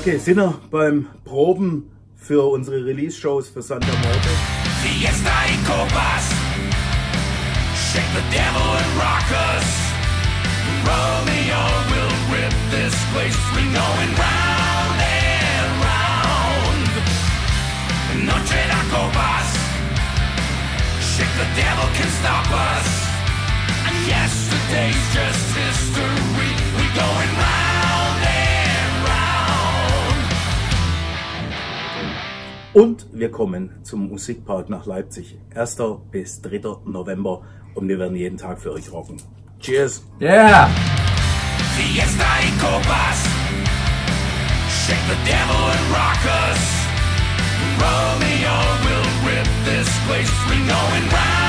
Okay, sind wir beim Proben für unsere Release-Shows für Santa Morte. Fiesta y copas, shake the devil and rock us. Romeo will rip this place, we going round and round. Noche de copas, shake the devil can stop us. And yesterday's just history, we going round and round. Und wir kommen zum Musikpark nach Leipzig. 1. bis 3. November. Und wir werden jeden Tag für euch rocken. Cheers! Yeah! Fiesta y copas, shake the devil and rock us. Romeo will rip this place, we going round.